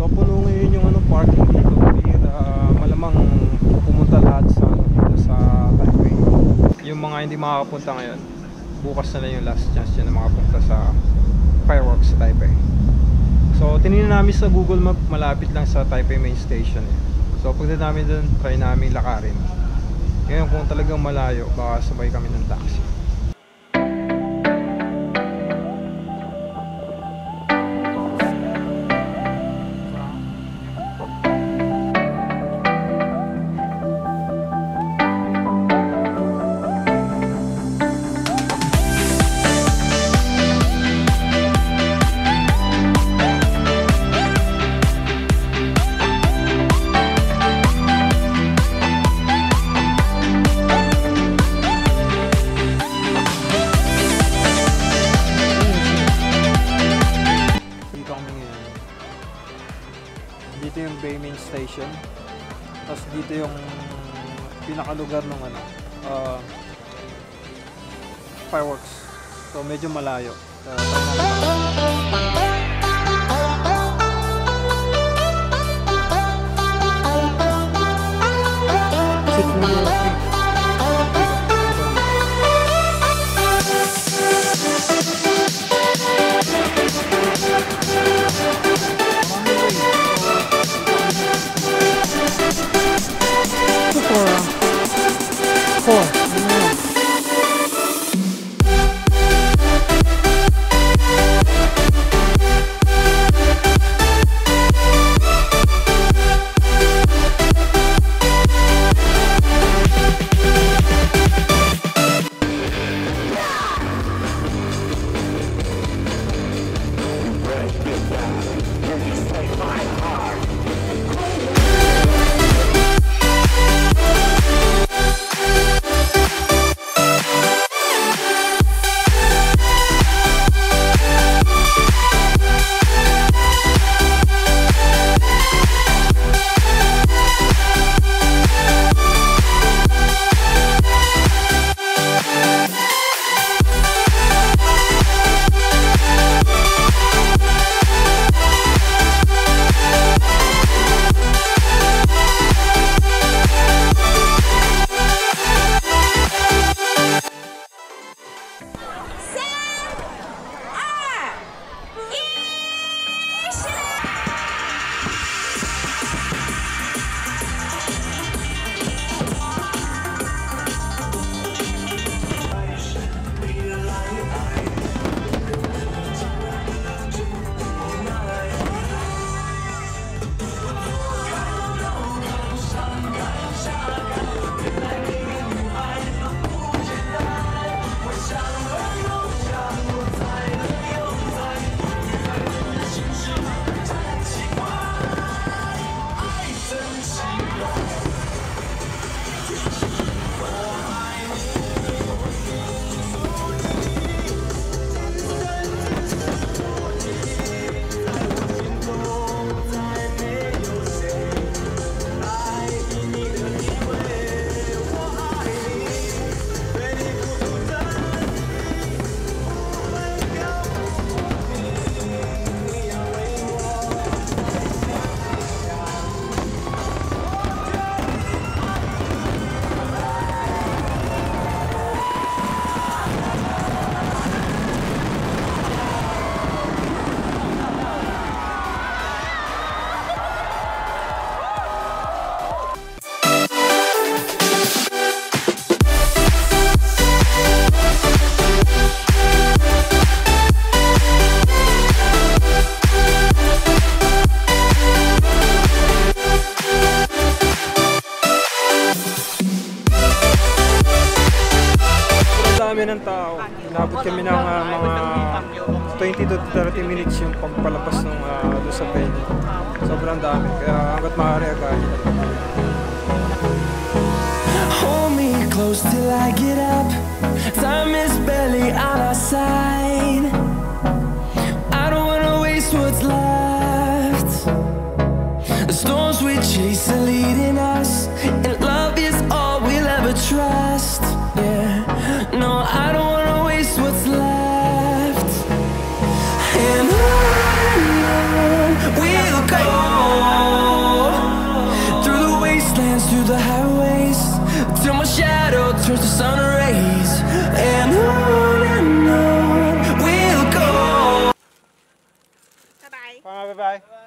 So puno ngayon yung parking dito. Malamang pumunta lahat sa dito sa Taipei. Yung mga hindi makakapunta ngayon, bukas na lang yung last chance yun na makapunta sa fireworks sa Taipei. So tinignan namin sa Google Map, malapit lang sa Taipei main station eh. So pagdating namin doon, try namin lakarin. Ngayon kung talagang malayo, baka sabay kami ng taxi. Dito yung Bay Main Station. Tapos dito yung pinakalugar ng fireworks. So medyo malayo. Ng tao. Inabot kami ng mga 20 to 30 minutes yung pagpalabas ng doon sa venue. Sobrang dami. Kaya hanggat maaari agad. Hold me close till I get up. Time is barely on our side. I don't wanna waste what's left. The storms we chase are leading us, and love is all we'll ever trust. Yeah, no, I don't wanna waste what's left. And on we'll go. through the highways till my shadow turns to sun rays, and on we'll go. Bye-bye. Bye-bye.